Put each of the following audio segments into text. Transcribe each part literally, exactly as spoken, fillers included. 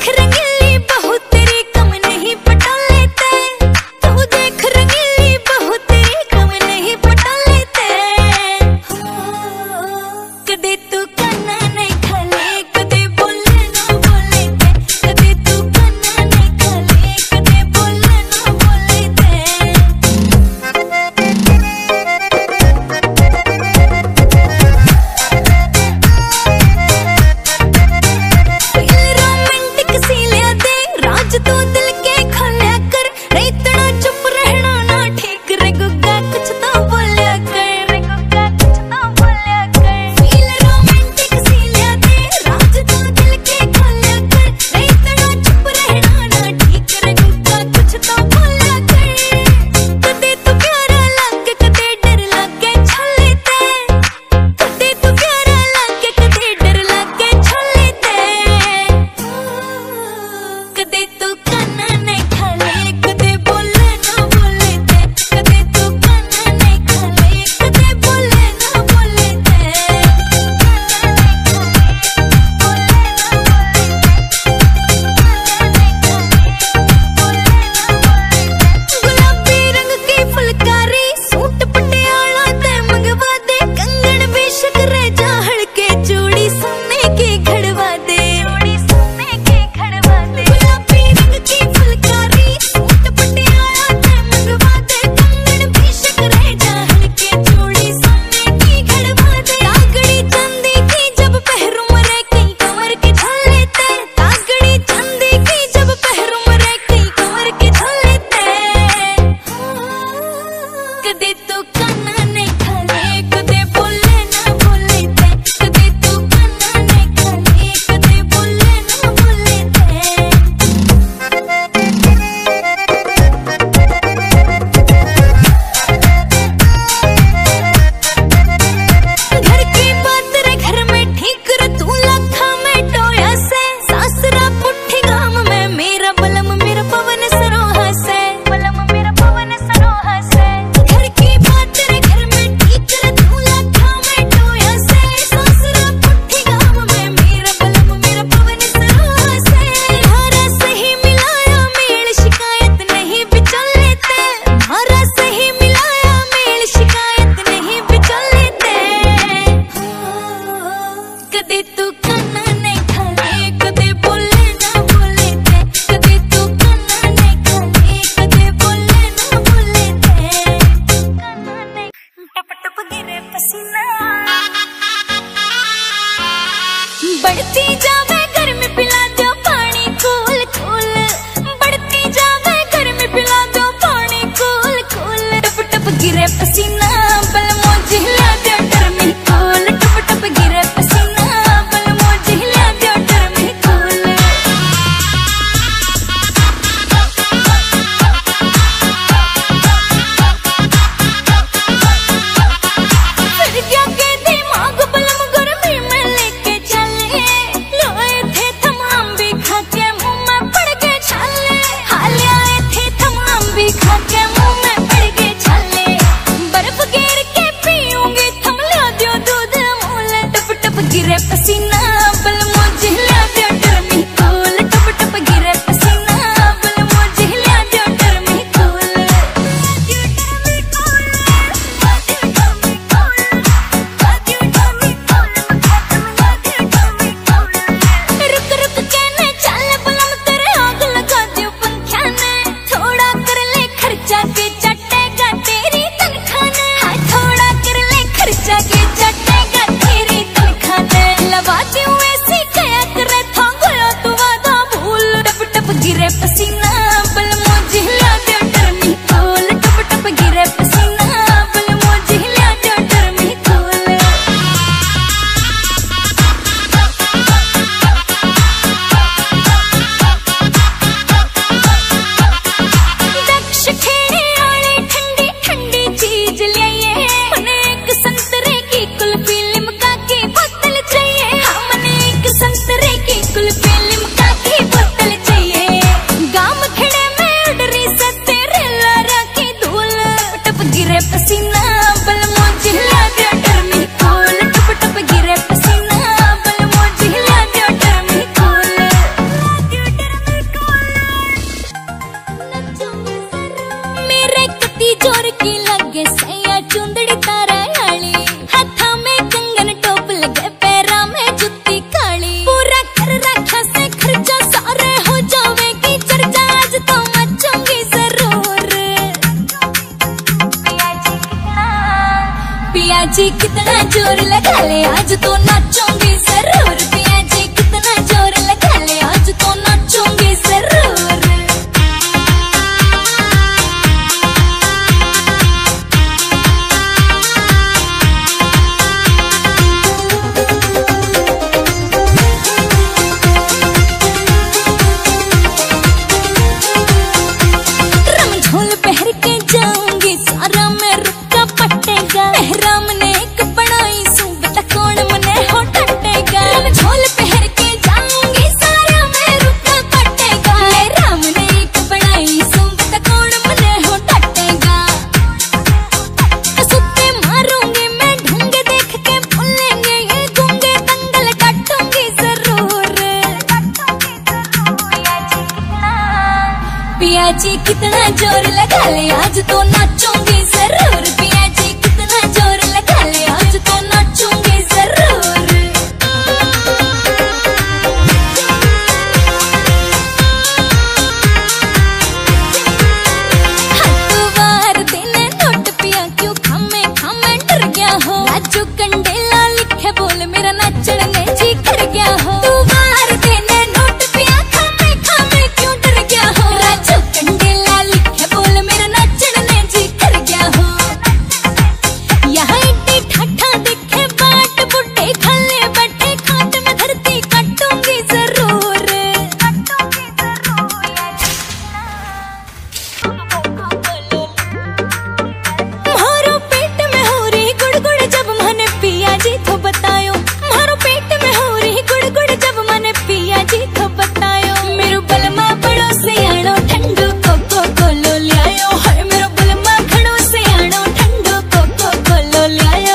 खा के मुंह में पड़ के छाले बर्फ के जी कितना जोर लगा ले, आज तो नाचूंगी जरूर। पिया जी कितना जोर लगा ले, आज तो नाचूंगी जरूर। रमझोल पहर के जाऊंगी, सारा में रुक्का पटेगा। मेहराम ने एक बनाई सूबता, कौन मने हो टटेगा। रमझोल पहर के जाऊंगी, सारा में रुक्का पटेगा। मेहराम ने एक बनाई सूबता, कौन मने हो टटेगा। सुत्ते मारूंगी मैं ढूंगे, देख के भूलेंगे ये गूंगे। दंगल काटूंगी जरूर। पिया जी कितना जोर लगा ले, आज तो नाचूंगी जरूर। पिया जी कितना जोर लगा ले, आज तो नाचूंगी जरूर। हटवार देने नोट पिया, क्यों खामे खामे डर गया हो। राजू कंडेला लिखे बोल, मेरा नाचने में जी कर गया हो। तू वार देने नोट पिया, खामे खामे क्यों डर गया हो। राजू कंडेला लिखे बोल, मेरा नाचने में जी कर गया हो। यहाँ इतनी ठाठा दिखे बाट, बुड्ढे खले बैठे खाट में धरती काटूंगी जरूर। मारो पेट में हो रही गुड़गुड़, जब मैंने पिया जी तो बतायो। मारो पेट में हो रही गुड़गुड़, जब मैंने पिया जी तो बतायो। मेरो बलमा बड़ो सियाणो, ठंडो कोको कोलो ल्यायो। हाय मेरो बलमा खड़ो सियाणो, ठंडो कोको कोलो ल्यायो।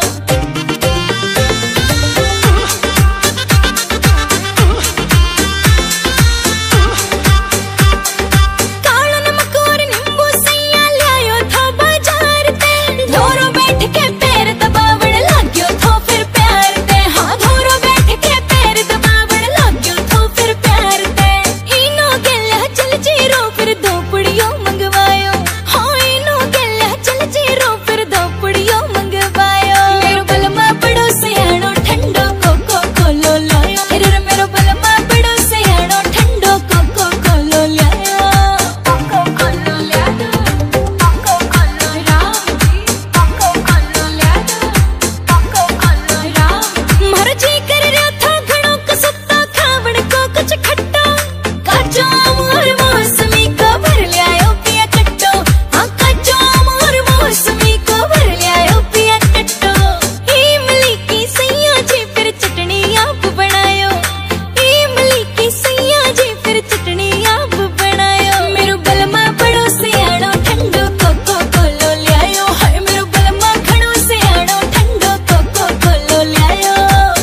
काला नमक और नींबू सैया ल्यायो था बाजार ते। धोरो बैठ के पैर दबावण लाग्यो थो फिर प्यार ते। हाँ धोरो बैठ के पैर दबावण लाग्यो थो फिर प्यार ते। इनो गल्ला चल जीरो, फिर दो पुड़ियो मंगवायो। हाँ इनो गल्ला चल जीरो, फिर दो पुड़ियो मंगवायो। मेरो बलमा बड़ो सियाणो, ठंडो कोको कोलो लायो। अरे मेरो बलमा बड़ो सियाणो, ठंडो कोको कोलो लायो। कोको कोलो लायो, कोको कोलो राम जी, कोको कोलो लायो, कोको कोलो राम। मारो जी कर रहा था घणो कसुत्ता, खावण को कुछ खट्टा। काचो आम और मौसमी को भर ल्यायो पिया कट्टो। हाँ काचो आम और मौसमी को भर ल्यायो पिया कट्टो। इमली की सैया जी फिर चटनी आप बनायो। इमली की सैया जी फिर चटनी आप बनायो। मेरो बलमा बड़ो सियाणो, ठंडो कोको कोलो ल्यायो। हाय मेरो बलमा घणो सियाणो, ठंडो कोको कोलो ल्यायो।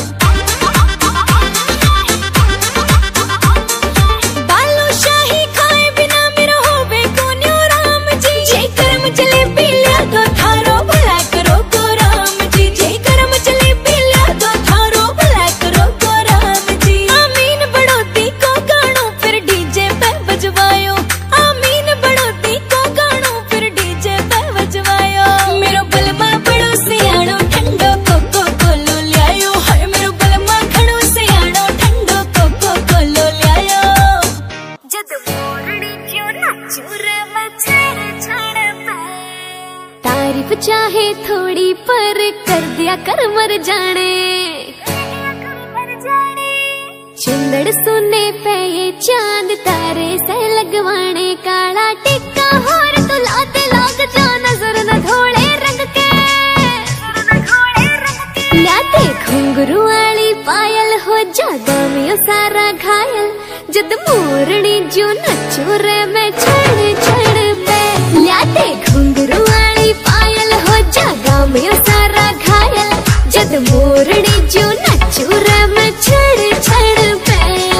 बालो शाही खाए बिना मेरो होवे कोन्यो राम जी। जय करम जलेबी ल्या दो थारो, भला करो को राम जी। जय करम जलेबी ल्या दो थारो, भला करो को राम जी। आमीन बड़ोती को गानो, फिर डीजे पे बजवायो। आमीन बड़ोती को गानो, फिर डीजे पे बजवायो। मेरो बलमा बड़ो सियाणो, ठंडो कोको कोलो ल्यायो। हाय मेरो बलमा घणो सियाणो, ठंडो कोको कोलो ल्यायो। जद मोरनी क्यों नाचू रे मैं छेड़ छाड़ पे। तारीफ चाहे थोड़ी पर कर दिया कर मर जाने। चुंदड़ सुने पे ये चांद तारे से लगवाने। काला टिक्का होर तो लाते लाग जा, नजर न धोले रंग के। लाते घुंघरू वाली पायल, हो जादा में सारा घायल। जद मोरनी जो नचू रे मैं छड़ छड़ पे। लाते घुंघरू वाली पायल, हो जादा में सारा घायल। जद मोरनी जो नचू रे मैं छड़ छड़ पे।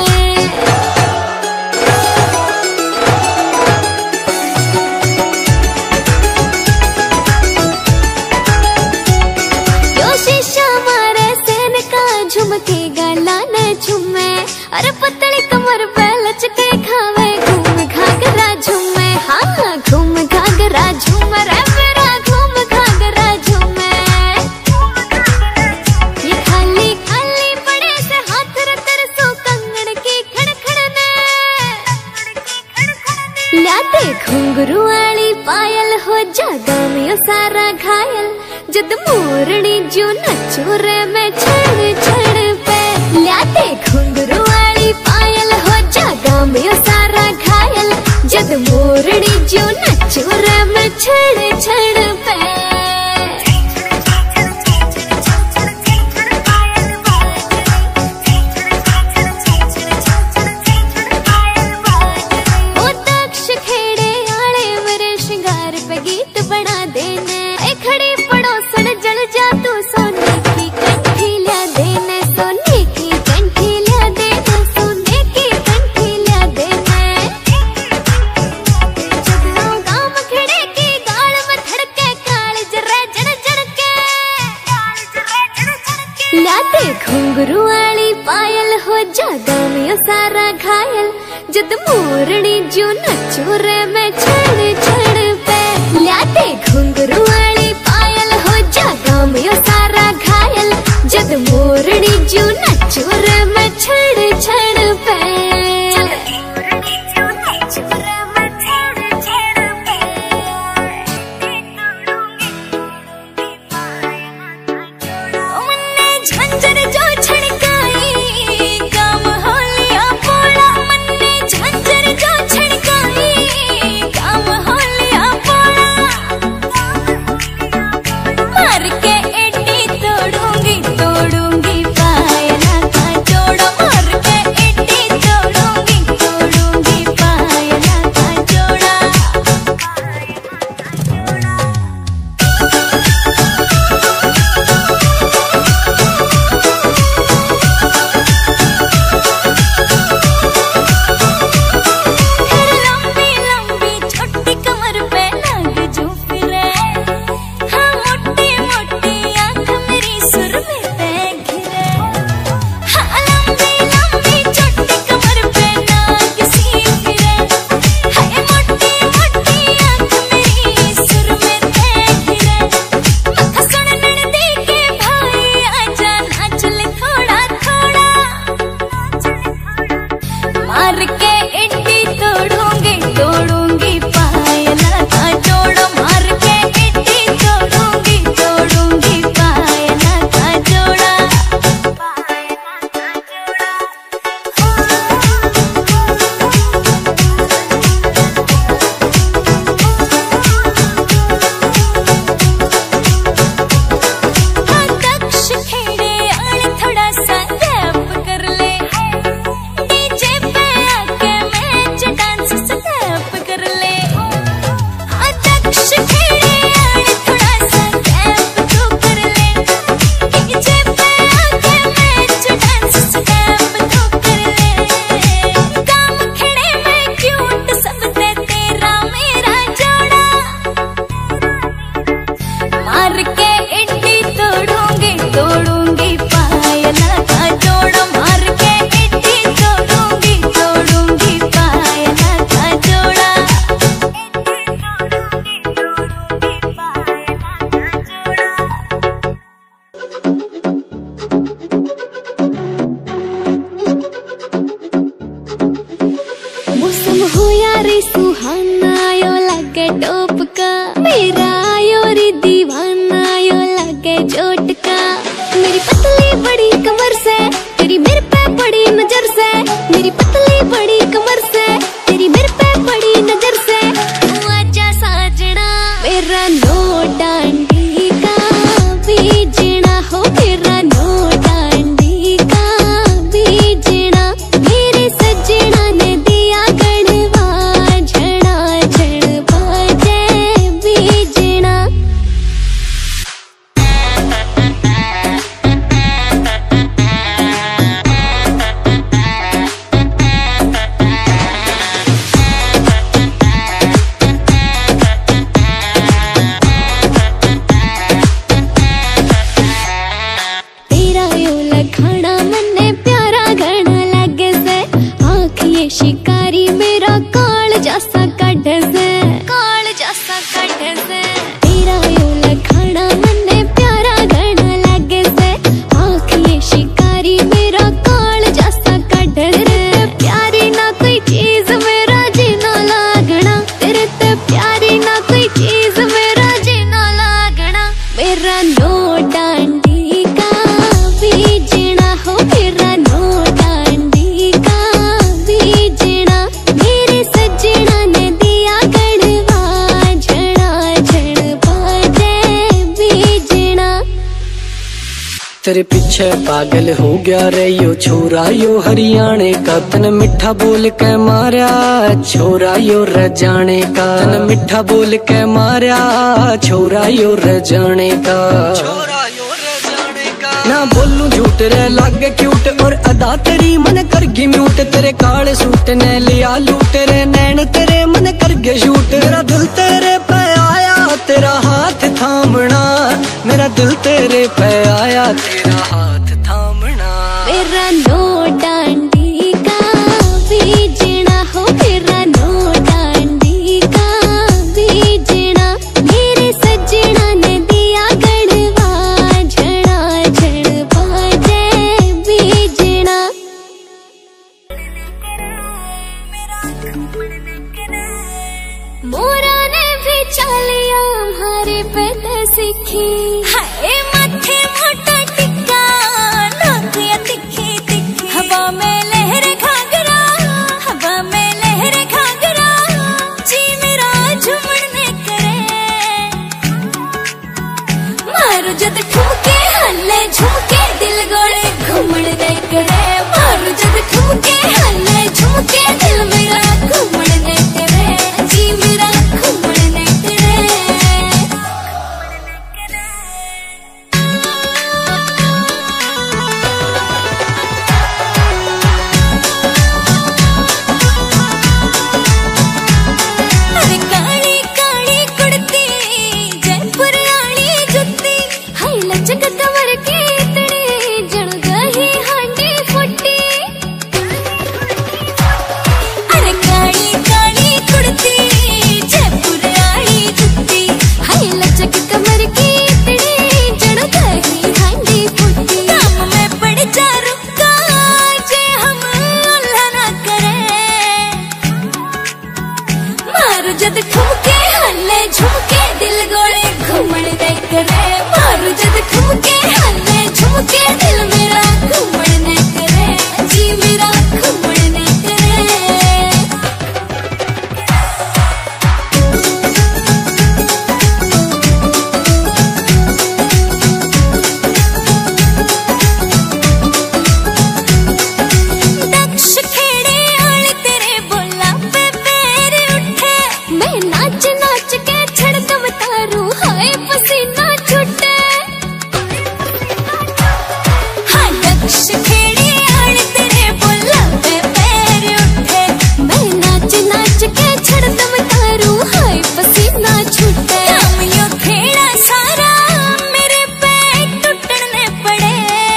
यो शीशा मारे सेन का झुमके गला न झूमे। अरे पतली कमर पे लचके खावे, घूम घाघरा झूमे। हाँ घूम घाघरा झूम रे मेरा, घूम घाघरा झूमे। घुंघरू वाली पायल हो जादा में सारा घायल जद मोरनी जो नचो रे मैं छड़ छड़ पे लाते घुंघरू वाली पायल हो जादा में सारा घायल जद मोरनी जो नचो रे मैं छड़ छड़ पे घुंघरू वाली पायल हो जादा में सारा घायल जद मोरनी जो नचो रे मैं छड़ छड़ पे लाते घुंघरू वाली पायल हो जादा में सारा घायल जद मोरनी जो नचो रे मैं छड़ छड़ पे तेरे पीछे पागल हो गया रे यो छोरा यो हरियाणे का, तन मिठा बोल के मारा छोरा यो रजाने का, तन मिठा बोल के मारा छोरा यो रजाने का, छोरा यो रजाने का। ना बोलूं झूठ रे लागे क्यूट और अदा तेरी मन कर गी म्यूट, तेरे काले सूट ने लिया लूट रे नैन तेरे मन कर गए शूट, तेरा दिल तेरे पे आया तेरा हाथ थामना, मेरा दिल तेरे पे आया तेरा हाथ थामना। मेरा नो डांडी का बीजना हो, मेरा नो डांडी का बीजना, मेरे सजना ने दिया गढ़वा झड़ा झड़वा जय बीजना। मोरा ने भी चालिया हमारे पे सीखी, हाय माथे मोटा टिक्का नाकिया तिखी तिखी, हवा में लहरे घाघरा हवा में लहरे घाघरा, जी मेरा झूमने करे मारू जद ठुमके हल्ले झुमके दिल गोले घूमने करे, मारू जद ठुमके हल्ले झुमके दिल मेरा घूमने करे, जी मेरा घूमने करे। अरे काली काली कुड़ती जयपुर आली जुत्ती, हाय लचक कमर की इतनी जण गही हांडी फुट्टी। अरे काली काली कुड़ती जयपुर आली जुत्ती, हाय लचक कमर की इतनी जण गही हांडी फुट्टी। काम में पड़ जा रुका जे हम अल्लाह ना करे, मारू जद ठुमके हल्ले झुमके दिल गोले घूमने करे, मारू जद ठुमके हल्ले झुमके दिल मेरा घूमने करे, जी मेरा घूमने करे। दक्ष खेड़े आल तेरे बोला पे पैर उठे, मैं नाच नाच के छड़कम तारू हाय पसीना छूटे। हाँ दक्ष खेड़े आल तेरे बोला पे पैर उठे, मैं नाच नाच के छड़कम तारू हाय पसीना छूटे। काम यो खेड़ा सारा मेरे पैर टूटने पड़े,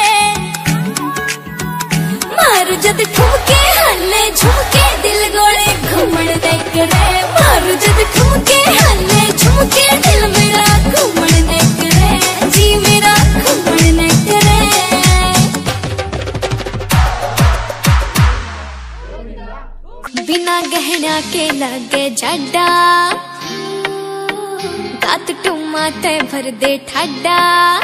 मारू जद ठुमके हल्ले झुमके दिल गोले घूमने करे, मारू जद ठुमके हल्ले झुमके दिल मेरा घूमने करे, जी मेरा घूमने करे। बिना गहना के लगे जाडा, गात टुमा ते भर दे ठाडा,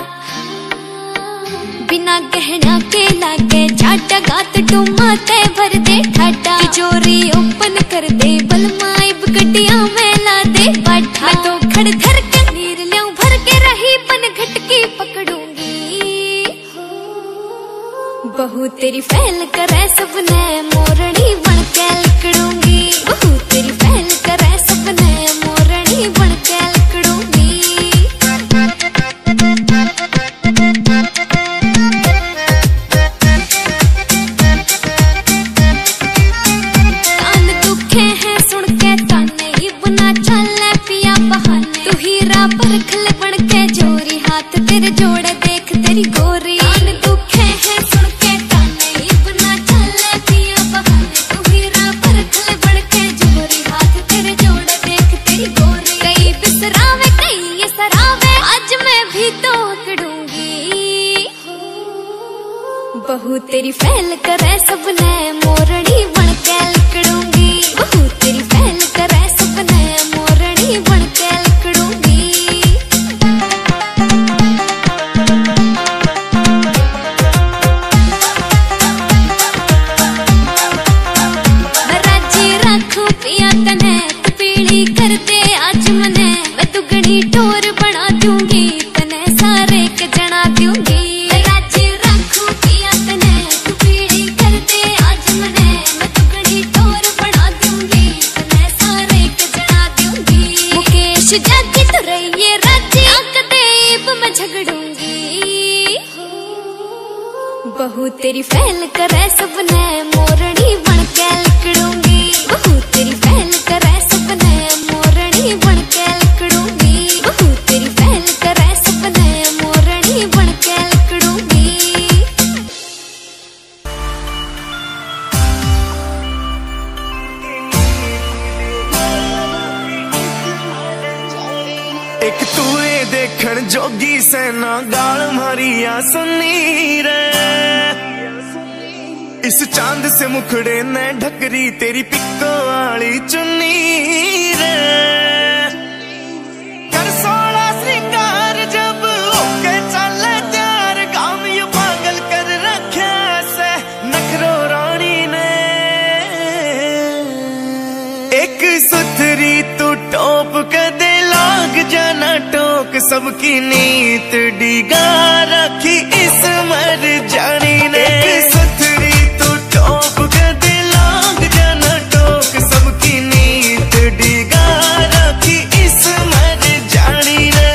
बिना गहना के लागे जाटा गात टुमा ते भर दे ठाडा, तिजोरी ओपन कर दे बलमाइब गड्डिया में ला दे बाठा, मैं तो खड़ धर के नीर ल्याऊं भर के रही पन घटकी पकड़ूंगी, बहू तेरी फैल करे सबने मोरनी बन के लिकड़ूंगी, बहू तेरी फैल करे सबने मोरनी बन के लिकड़ूंगी। कान दुखे हैं सुन के ताने इबना चले पिया बहाने, तू हीरा परखल बन के जोरी हाथ तेरे जोड़े देख तेरी गोरी। कान दुखे हैं सुन के ताने इबना चले पिया बहाने, तू हीरा परखल बन के जोरी हाथ तेरे जोड़े देख तेरी गोरी। कई बिसरावे कई ये सरावे आज मैं भी तो अकड़ूंगी, बहू तेरी फैल करे सबने मोरनी बन के लिकड़ूंगी, बहू तेरी फैल करे सबने मोरनी बन के लिकड़ूंगी। राजी रखूं पिया तने तू पीली कर दे आज मने, मैं दुगनी टोर बना दूंगी तने सारे के जना दूंगी। राजी तेरी फैल करे सबने मोरनी बन के लिकड़ूंगी, बहू तेरी फैल करे सबने मोरनी बन के लिकड़ूंगी, बहू तेरी फैल करे सबने मोरनी बन के लिकड़ूंगी। एक तूए देखण जोगी सेना गाल मारिया सुनी रे, इस चांद से मुखड़े ने ढकरी तेरी पिक्को वाली चुन्नी रे। कर सोला श्रृंगार जब ओके चल त्यार, गाँव यू पागल कर रखा से नखरो रानी ने। एक सुथरी तू टॉप कदे लाग जाना टोक, सबकी नीत डिगा रखी इस मर जानी ने। एक सुथरी तू टॉप कदे लाग जाना टोक, सबकी नीत डिगा रखी इस मर जानी ने।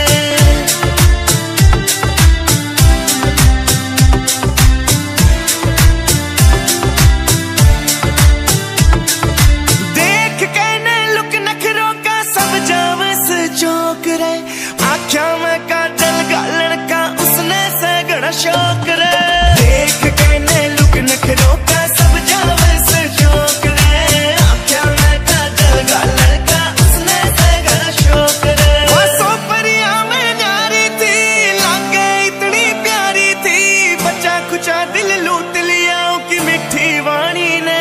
देख के ने लुक नखरों का सब जावस चौक रे, आख्या में काजल गालन का उसने सगड़ा शौक रे। देख के ने लुक नखरों का सब जावस चौक रे, आख्या में काजल गालन का उसने सगड़ा शौक रे। वो सो परिया में न्यारी थी, लागे इतनी प्यारी थी, बच्चा खुचा दिल लूट लिया की मिठी वाणी ने।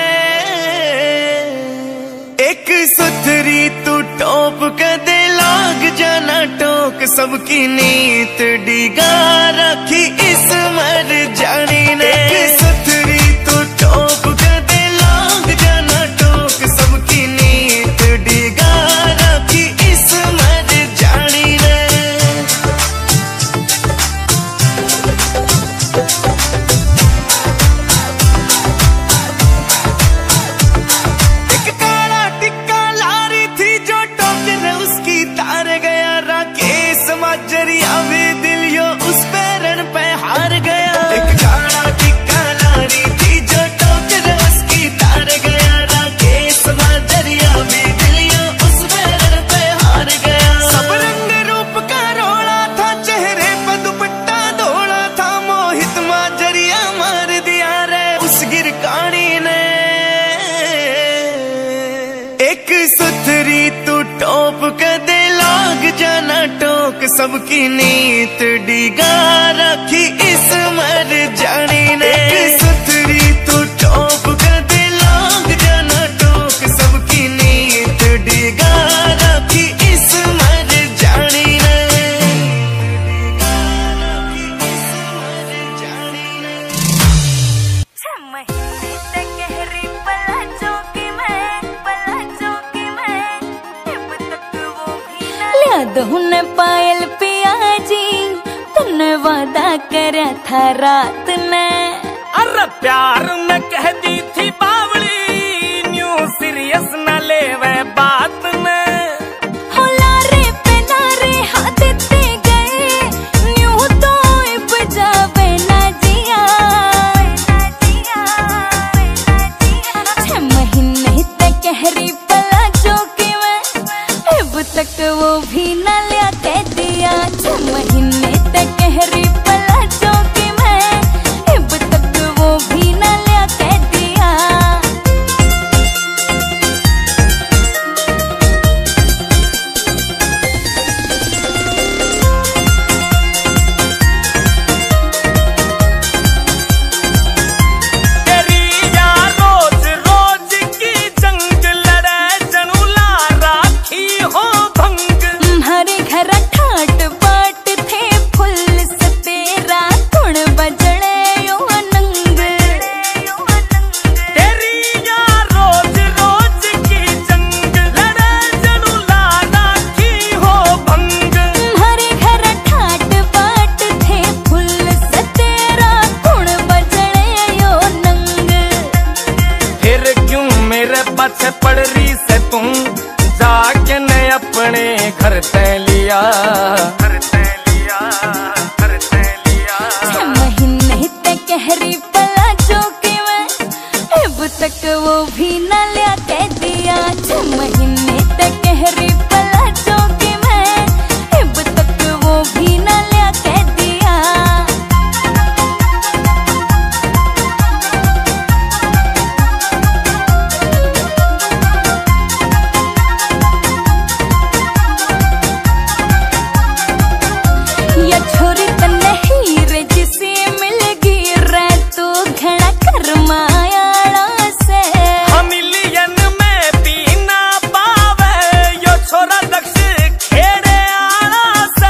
एक सुथरी तू टॉप कदे लाग जाना टोक, सबकी नीत डिगा रखी इस मर जानी ने। एक सुथरी तू टॉप कदे लाग जाना टोक, सबकी नीत डिगा रखी इस मर जानी ने। एक काला टिक्का लारी थी जो टोकर उसकी तार गया, राकेश माजरिया भी दिलियो उस पैरन पे हार गया। एक काला टिक्का लारी थी जो टोकर उसकी तार गया, राकेश माजरिया भी दिलियो उस पैरन पे हार गया। सब रंग रूप का रोला था, चेहरे पे दुपट्टा धोला था, मोहित माजरिया मार दिया रे उस गिरकानी ने। एक सुथरी तू टॉप कदे लाग जाना टोक, सबकी नीत डिगा रखी इस मर जानी ने। एक सुथरी तू टॉप कदे लाग जाना टोक, सबकी नीत डिगा रखी इस मर जानी ने। इस मर जानी ने। छह महीने तक गहरी पला चौकी में, पला चौकी में, अब तक वो भी ना लिया दहुने पायल पिया जी, तूने वादा करया था रात ने। अरे प्यार में कह दी थी बावली, न्यू सीरियस न ले वे बात में। हो लारे पे नारे हाँ देते गए, न्यू तो बजावे ना जिया, ना जिया, ना जिया। छह महीने तक गहरी पला चौकी में, अब तक वो भी ना लिया कह दिया। छह महीने तक गहरी पला चौकी में, अब तक वो भी ना लिया कह दिया। तेरी यार रोज रोज की जंग लड़े, जनू ला राखी हो भंग। हमारे घर ठाट बाट थे फुल से तेरा कुण बजड़े यो अनंग। तेरी यार रोज रोज की जंग लड़े, जनू ला राखी हो भंग। हमारे घर ठाट बाट थे फुल से तेरा कुण बजड़े यो नंग। फिर क्यों मेरे पाछे पड़ रही से तुम, जाके ने अपने घर तय लिया, घर तय लिया, घर तय लिया। छह महीने तक गहरी भी न लिया कह दिया। छह महीने तक कहरी पला चौकी में, अब तक वो भी न लिया कह दिया। या छोरी त नहीं रे जिसे मिलगी रे तू घड़ा करमायाड़ा से। हम मिलियन में भी ना पावे यो छोरा दक्ष खेड़े आड़ा से।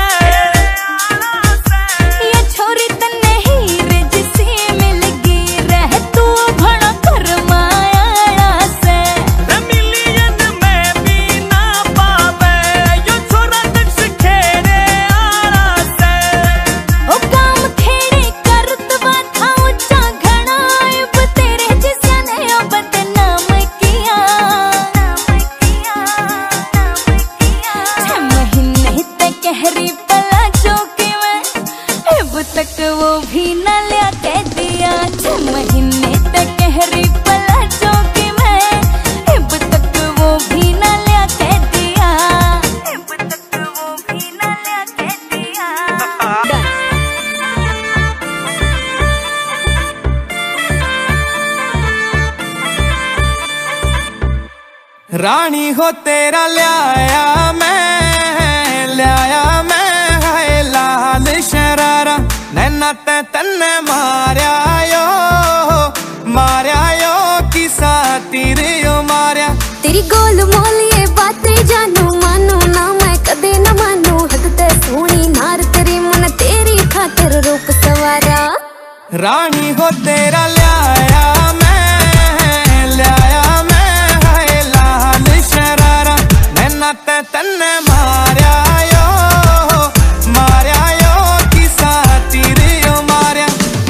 या छोरी त नहीं रे जिसे मिलगी रे तू घड़ा करमायाड़ा से। हम मिलियन में भी ना पावे यो छोरा दक्ष खेड़े आड़ा से। ओ काम खेड़े करतवा था ऊंचा घड़ा, अब तेरे जिसे ने बदनाम किया। छह महीने तक कहरी पला चौकी में, अब तक वो भी न लिया कह दिया। छह महीने तक कहरी पला चौकी में, अब तक वो भी न लिया कह दिया। अब तक वो भी न लिया कह दिया। रानी हो तेरा ल्याया मैं, ल्याया मैं है लाल शरारा। नैना ते तन्ने मार्या यो, मार्या यो किसा तीर यो मार्या। तेरी गोल मोल ये बातें जानू मानू ना मैं कदे न मानू। हद ते सोनी नार तेरी मन तेरी खातिर रूप सवारा। रानी हो तेरा ल्याया मैं, ल्याया मैं है लाल शरारा। नैना ते तन्ने मार्या यो, मार्या यो किसा तीर यो मार्या।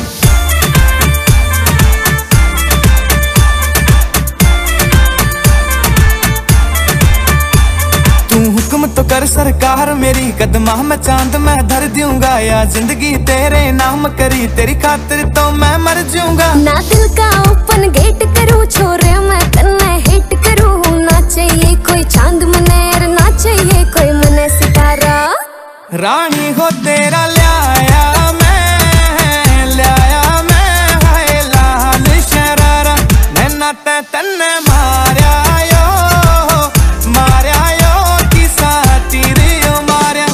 तू हुक्म तो कर सरकार मेरी, कदमा में चांद मैं धर दूंगा। या जिंदगी तेरे नाम करी, तेरी खातिर तो मैं मर जाऊंगा। ना दिल का ओपन गेट करूँ छोरे मैं तन्ने हिट करूँ। ना चाहिए कोई चांद मने और ना चाहिए कोई मने सितारा। रानी हो तेरा ल्याया मैं, ल्याया मैं है लाल शरारा। नैना ते तन्ने मार्या यो, मार्या यो किसा तीर यो मार्या।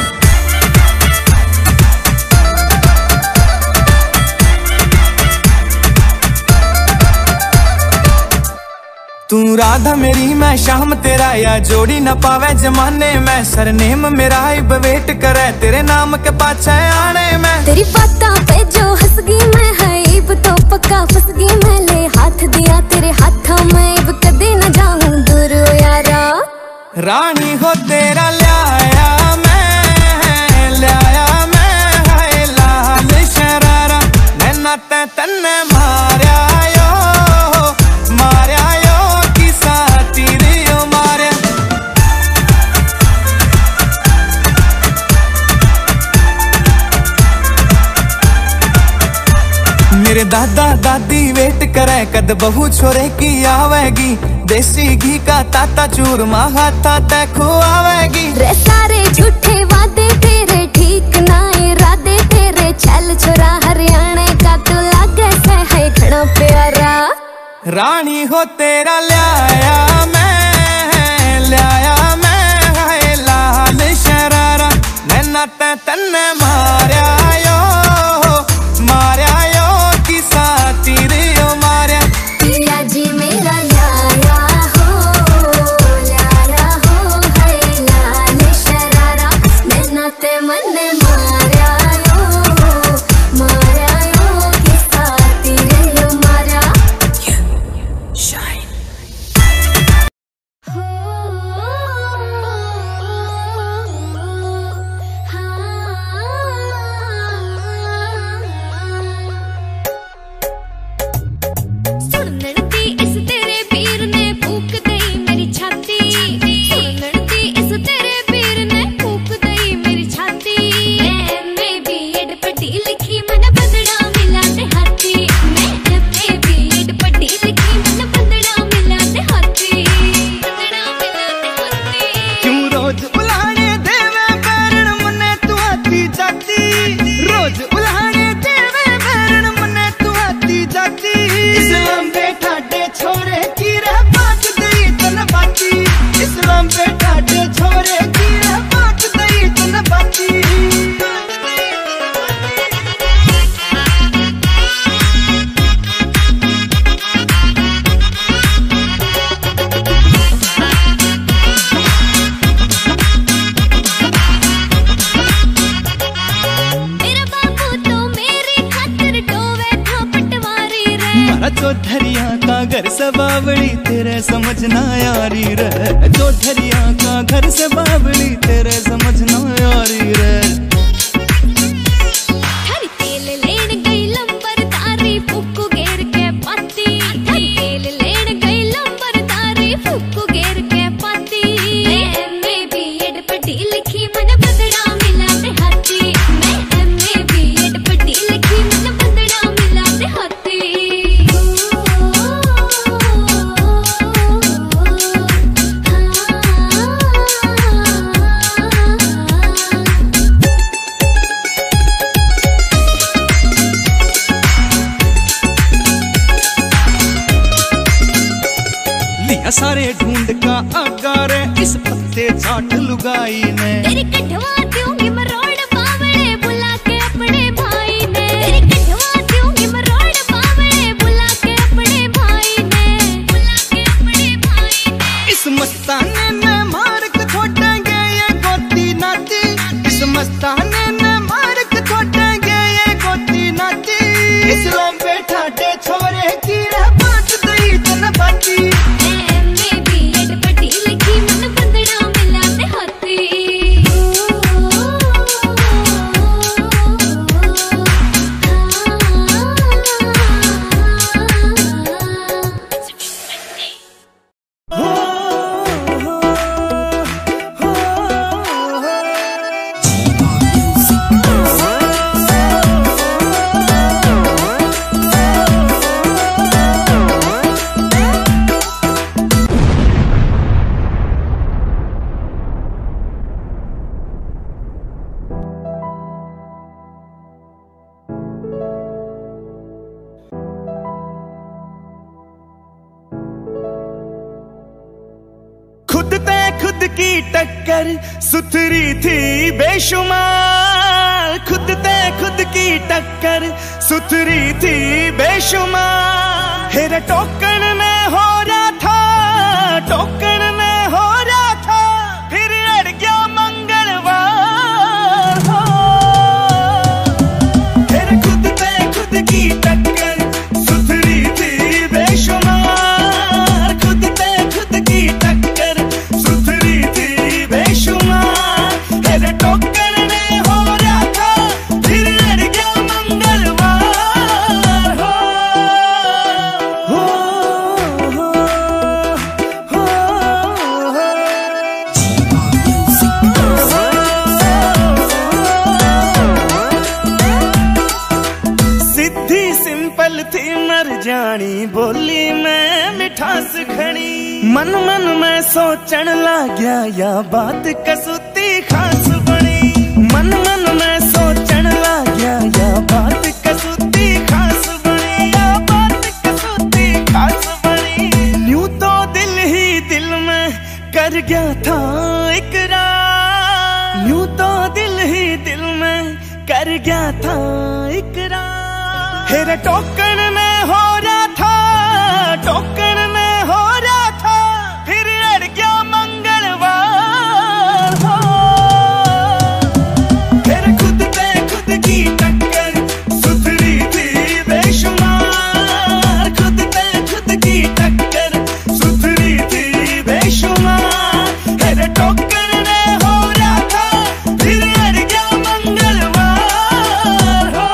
तू राधा मेरी मैं शाम तेरा, या जोड़ी न पावे जमाने में। सरनेम मेरा इब वेट करे, तेरे नाम के पाछे आने में। तेरी बातों पे जो हंस गई मैं है इब तो पक्का फंस गई मैं। ले हाथ दिया तेरे हाथों में, इब कदे न जाऊं दूर ओ यारा। रानी हो तेरा ल्याया मैं, ल्याया मैं है लाल शरारा। नैना ते तन्ने मार्या यो, मार्या यो किसा तीर यो मार्या। मेरे दादा दादी वेट करे, कद बहू छोरे की आवेगी। देसी घी का ताता चूरमा हाथा ते खुआवेगी। रे सारे झूठे वादे तेरे ठीक ना इरादे तेरे। चल छोरा हरियाणा का तू लागे से है घना प्यारा। रानी हो तेरा ल्याया मैं, ल्याया मैं है लाल शरारा। नैना ते तन्ने मार्या यो, मार्या यो किसा तीर यो मार्या। पिया जी मेरा लाया हो, लाया हो है लाल शरारा। नैना ते मन्ने मार्या यो, मार्या यो किसा तीर यो मार्या। शाइन हाँ का घर से बावड़ी तेरे समझना यारी रे, जो ढरिया का घर से बावड़ी तेरे समझना यारी रे। तेल लेन गई लंबर तारी फुक्कू घेर के पाती, तेल लेन गई लंबर तारी फुक्कू घेर के पाती। मैं एमए बीएड पढ़ी लिखी मन बदड़ा मिला ते हाथी, मैं एमए बीएड पढ़ी लिखी मन बदड़ा मिला ते हाथी। सारे ढूंढ का अगारे इस पत्ते चाट लुगाई ने, तेरी कठवा दूंगी मरोड़ बावड़े बुला के अपने भाई ने, तेरी कठवा दूंगी मरोड़ बावड़े बुला के अपने भाई ने, बुला के अपने भाई ने। इस मस्ताने ने मार के छोड़ेंगे ये गोती नाती, इस मस्ताने ने मार के छोड़ेंगे ये गोती नाती। इस लंबे ठाटे छोरे की रह बात दई तन बाती। खुद ते खुद की टक्कर सुथरी थी बेशुमार, खुद ते खुद की टक्कर सुथरी थी बेशुमार। हेरा टोकन में हो रहा था, टोकन में हो रहा था, फिर अड़ गया मंगलवार हो। हेरा खुद ते खुद की टक्कर सुथरी थी बेशुमार, खुद ते खुद की टक्कर सुथरी थी बेशुमार। हेरा टोकन में हो रहा था, फिर अड़ गया मंगलवार हो। हो, हो, हो, हो। सिद्धि सिंपल थी मर जानी बोली में मिठास खड़ी, मन मन में सोचन लाग्या या बात कसुती खास बनी, मन मन में सोचन लाग्या या बात कसुती खास बनी, या बात कसुती खास बनी। यूं तो दिल ही दिल में कर गया था इकरार, यूं तो दिल ही दिल में कर गया था इकरार। हेरा टोकन में हो रहा था, टोकन में हो रहा था, फिर अड़ गया मंगलवार हो। हेरा खुद पे खुद की टक्कर सुथरी थी बेशुमार, खुद पे खुद की टक्कर सुथरी थी बेशुमार। हेरा टोकन में हो रहा था, फिर अड़ गया मंगलवार हो।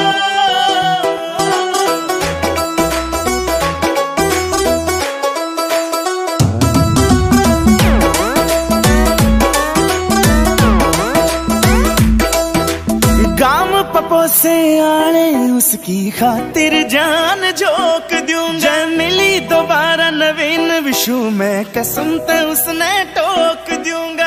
गाम पपो से आने उसकी खातिर जान झोंक दूं, जय मिली दोबारा नवीन विशु में कसम ते उसने टोक दूंगा।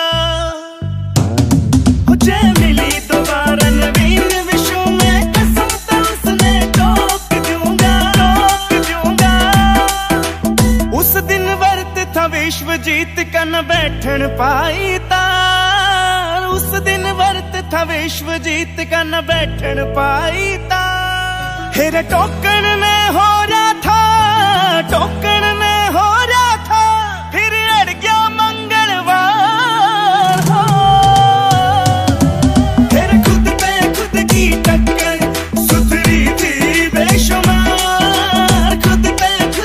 जय मिली दोबारा नवीन विशु में कसम ते उसने टोक दूंगा, टोक दूंगा। उस दिन वर्त था विश्व जीत का न बैठन पाई तार, उस दिन वर्त था विश्व जीत का न बैठन पाई तार। हेरा टोकन में हो रहा था, टोकन में हो रहा था, फिर अड़ गया मंगलवार हो। हेरा खुद पे खुद की टक्कर सुथरी थी बेशुमार, खुद पे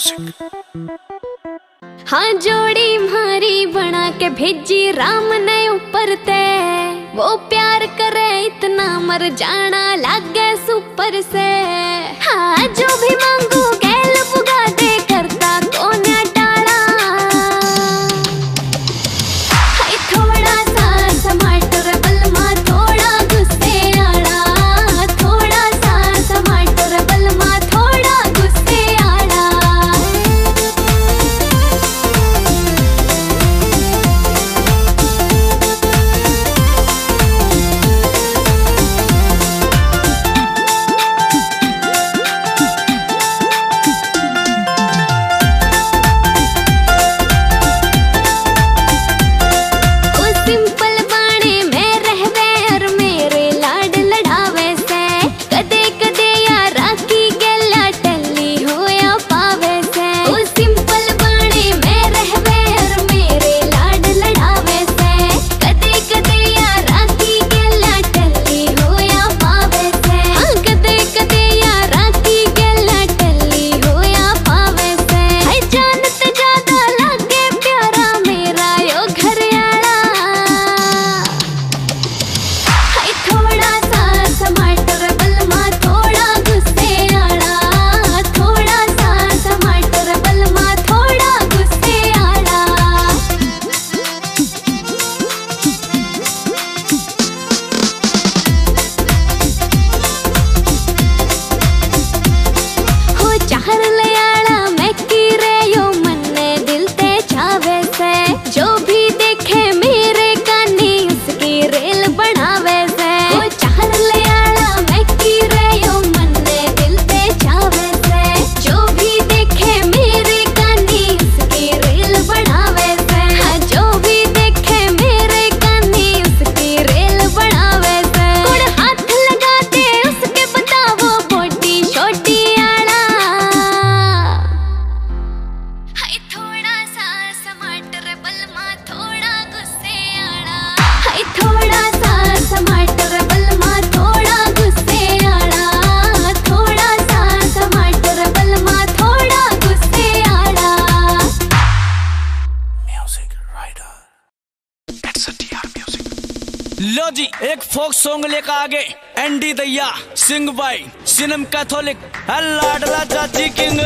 हाँ जोड़ी मारी बना के भेजी राम ने ऊपर ते, वो प्यार करे इतना मर जाना लागे सुपर से। हाँ जो भी मांगू गैल पुगा दे करता कौन टाला। हाय थोड़ा सा टमाटर बलमा थोड़ा गुस्से आड़ा, थोड़ा सा टमाटर बलमा थोड़ा गुस्से आड़ा। लो जी एक फोक सॉन्ग लेकर आगे एंडी दैया सिंग बाई सिनेम कैथोलिक लाडला चाची किंग।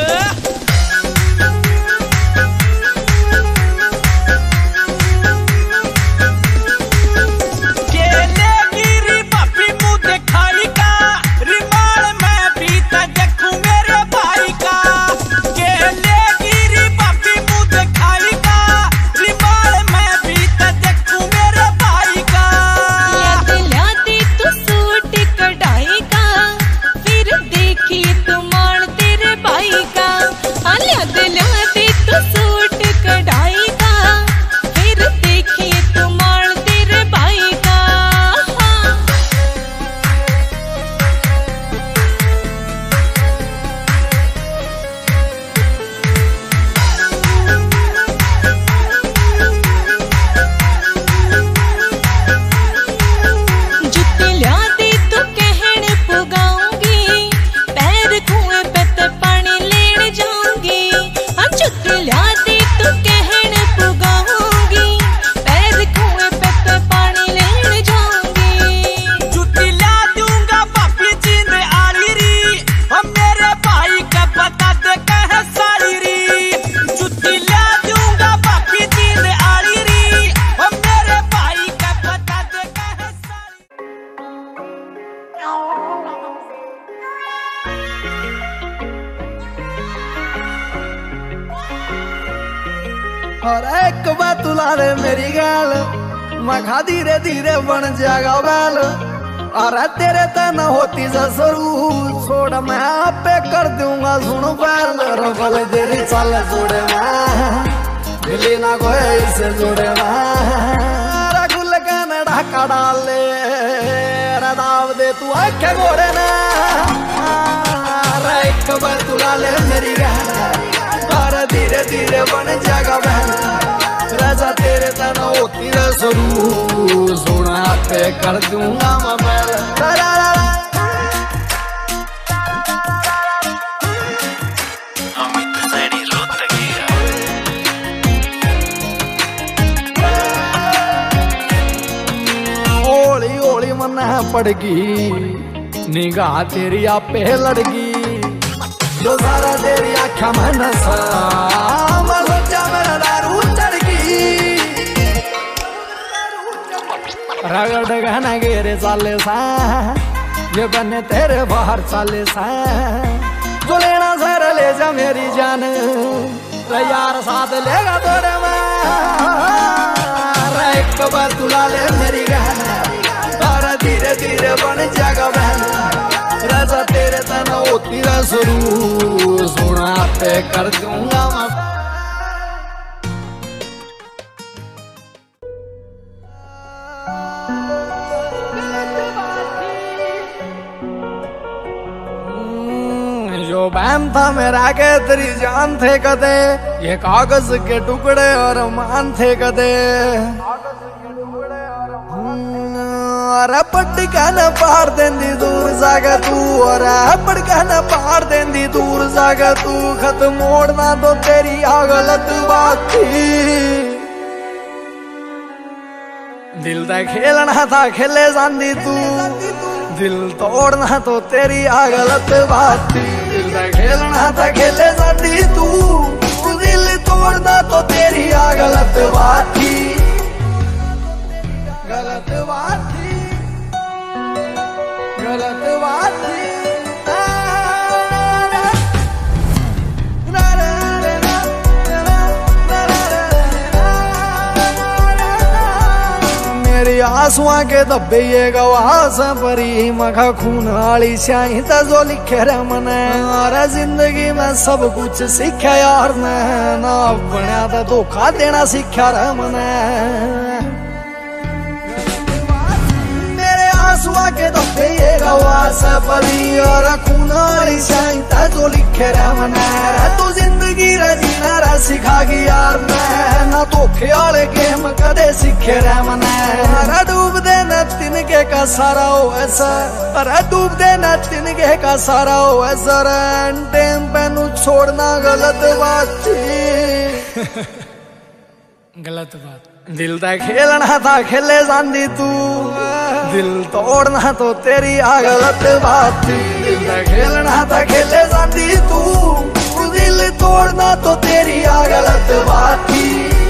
और एक बात तुला रे मेरी गाल मखा धीरे धीरे बन जाएगा बैल। और तेरे तन होती ससुरू छोड़ मैं आपे कर दूंगा सुन बैल। रबल तेरी चल जोड़े मैं दिली ना कोई से जोड़े मैं गुल का ढाका डाल ले दाव दे तू आखे गोड़े ना। एक बात तुला ले मेरी गाल और धीरे धीरे बन जाएगा बहन राजा तेरे तना होती रसरू सोना पे कर दूंगा मैं। अमित सैनी पड़गी, निगाह तेरी आपे लड़गी, जो सारा तेरी आँखा में नशा, मैं सोचा मेरा दारू चढ़गी, रगड़ गहना गेरे साले सा, ये बने तेरे बाहर साले सा, जो लेना सर ले जा मेरी जान, यार साथ लेगा तोरे में, एक बार तुला ले मेरी गहना, तारा धीरे धीरे बन जाएगा बहन, राजा तेरे तना होती रह शुरू, सोना पे कर दूंगा मैं। जो बहन था मेरा के तेरी जान थे कदे, ये कागज के टुकड़े और मान थे कदे, अरे पट्टी कहना पार देंदी दूर जागा तू, अरे पट कहना पार देंदी दूर जागा तू, खत मोड़ना तो तेरी आ गलत बात थी, दिल दा खेलना था खेले जांदी तू, दिल तोड़ना तो तेरी आ गलत बात थी, दिल दा खेलना था खेले जांदी तू, दिल तोड़ना तो तेरी आ गलत बात थी, गलत बात थी, गलत बात थी। मेरी आंसुआ के दबे ये गवास परी, मखा खून आली स्याही जो लिखे रे मने, अरे जिंदगी में सब कुछ सीखा यार ने, ना बनया तो धोखा देना सीखा रे मने, आंसुआ के दबे ये गवास परी, और खून आली स्याही जो लिखे रे मने, तू जिंदगी रे जीना रे सिखागी यार ने, ना धोखे वाले गेम कदे सीखे रे मने, अरे डूब दे न तिनके का सारा हो ऐसा, अरे डूब दे न तिनके का सारा हो ऐसा, टाइम पे नू छोड़ना गलत बात थी, गलत बात, दिल दा खेलना था खेले जांदी तू, दिल तोड़ना तो तेरी आ गलत बात थी, दिल दा खेलना था खेले जांदी तू, दिल तोड़ना तो तेरी आ गलत बात थी,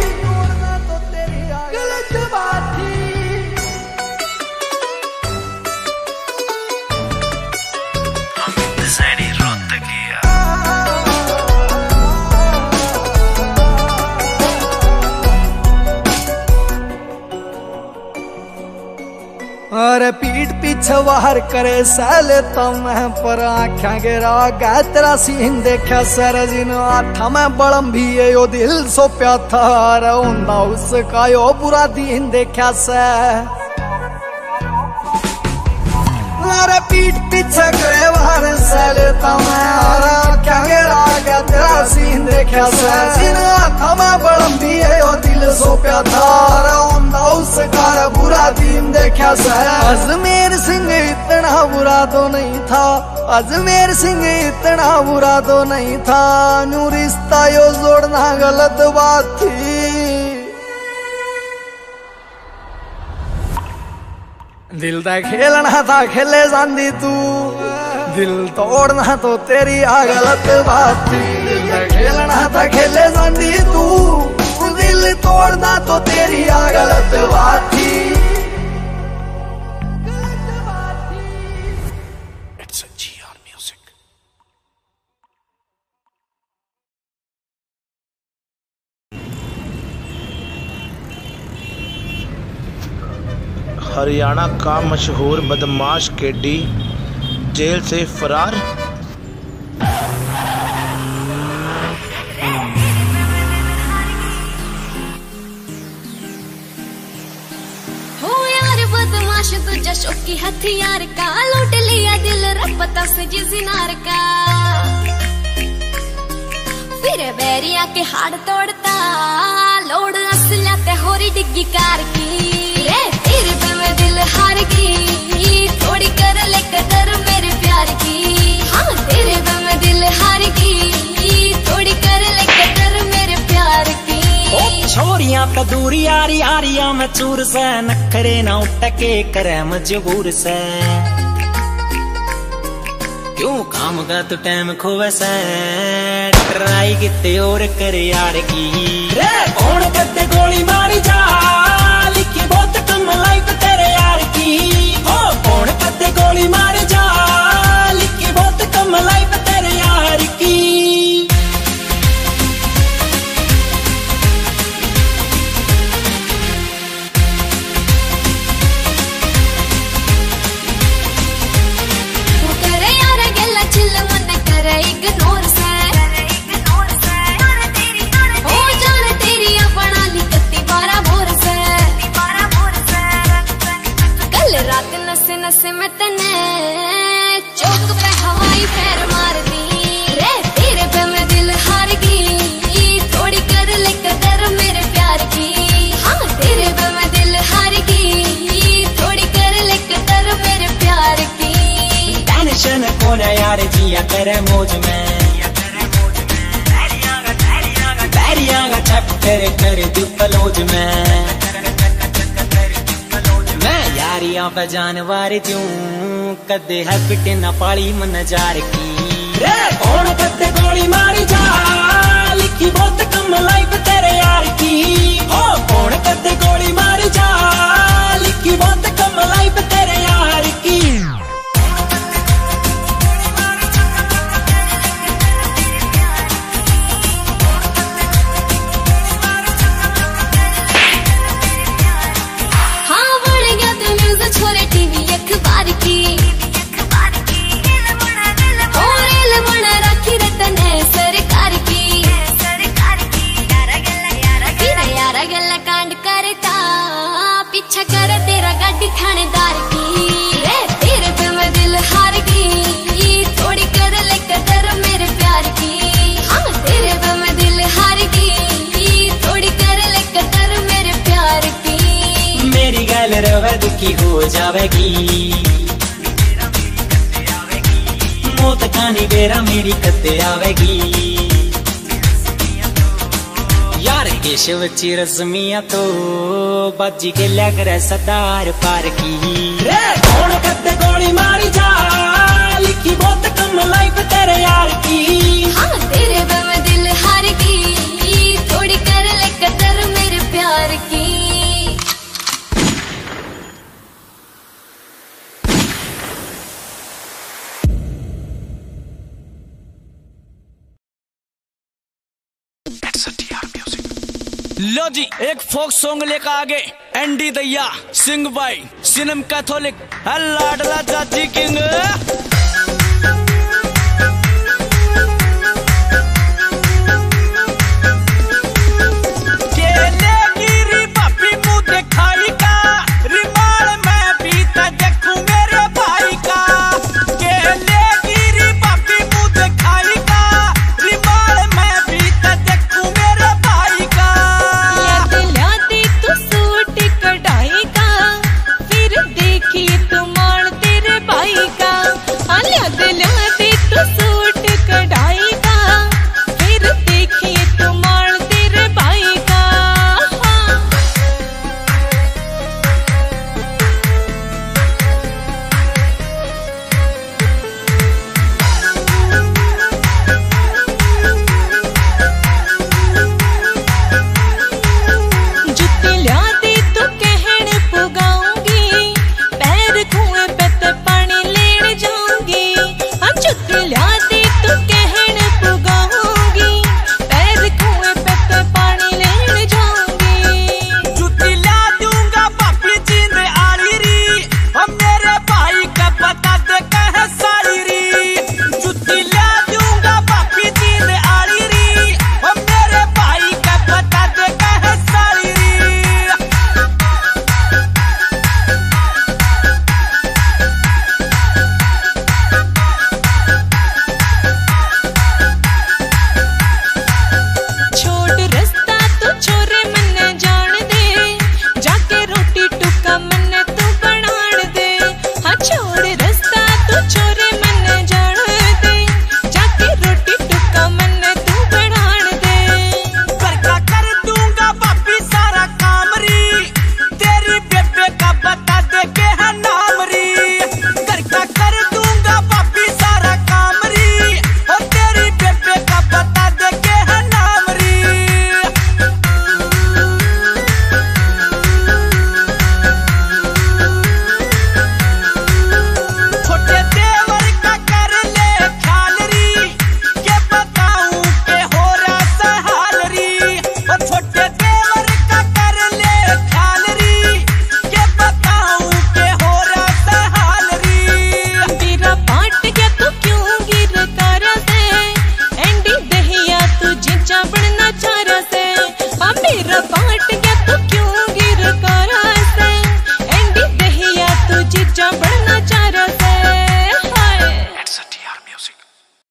गलत बात थी। अरे पीठ पीछे बाहर करे सैले तो मैं पर आख्या गिरा गया तेरा सीन देखा सर जिन आठा मैं बड़म भी है यो दिल सो प्या था, अरे उन्दा उसका यो बुरा दिन देखा से, अरे पीठ पीछे करे बाहर सैले तो मैं, अरे आख्या गिरा गया तेरा सीन देखा सर जिन आठा मैं बड़म भी है यो दिल सो प्या था, अरे उन्दा उसका बुरा दिन देखा से, अजमेर सिंह इतना बुरा तो नहीं था, अजमेर सिंह इतना बुरा तो नहीं था, न्यू रिश्ता यो जोड़ना गलत बात थी, दिल दा खेलना था खेले जांदी तू, दिल तोड़ना तो तेरी आ गलत बात थी, दिल दा खेलना था खेले जांदी तू, दिल तोड़ना तो तेरी आ गलत बात थी। It's a G R music. Haryana का मशहूर बदमाश केडी जेल से फरार। तुझा शौकी हथियार का लूट लिया दिल रपता से जिनार का, फिर बैरिया के हाड़ तोड़ता लोड असला ते होरी डिग्गी कार की, रे तेरे पे मैं दिल हार गई थोड़ी कर ले कदर मेरे प्यार की, हाँ तेरे पे मैं दिल हार गई थोड़ी कर ले कदर मेरे प्यार की। छोरियां पे दूरी यारी यारिया में चूर से नखरे ना उठके करे मजबूर से क्यों काम का तो टाइम खोवे से ट्राई किते और करे यार की रे कौन करते गोली मारी जा लिखी बहुत कम लाइफ तेरे यार की हो कौन करते गोली मारी जा लिखी बहुत कम लाइफ तेरे यार की नशे में तने चौक पे हवाई पैर मार दी रे तेरे पे मैं दिल हार गई थोड़ी कर ले कदर मेरे प्यार की हाँ तेरे पे मैं दिल हार गई थोड़ी कर ले कदर मेरे प्यार की टेंशन कौन है यार जिया करे मौज में बैरिया का चैप्टर कर दू पलोज में यारियां पे जानवर क्यों कदे है पिटे ना पाली मन जार की रे कौन कदे गोली मारी जा लिखी बहुत कम लाइफ तेरे यार की ओ कौन कदे गोली मारी जा लिखी बहुत कम लाइफ तेरे यार की छोरे टीवी अखबार की और रेल बना रखी रतने सरकार की तेरा यारा गल्ला कांड करता पीछा कर तेरा गाड़ी थानेदार की रे तेरे पे मैं दिल हार गई थोड़ी कर ले कदर मेरे प्यार की हाँ तेरे पे मैं दिल हार गई थोड़ी कर ले कदर मेरे प्यार की मेरी गल रवे दुखी हो जावेगी मौत कहानी बेरा मेरी कदे आवेगी यार केशव ची रस्मिया तो बाजी के लग रहे सदार पार की रे कौन कदे गोली मारी जा लिखी बहुत कम लाइफ तेरे यार की हाँ तेरे पे मैं दिल हार गई थोड़ी कर ले कदर मेरे प्यार की लो जी एक फोक सॉन्ग लेकर आगे एंडी दैया सिंग बाई सिनम कैथोलिक लाडला चाची किंग।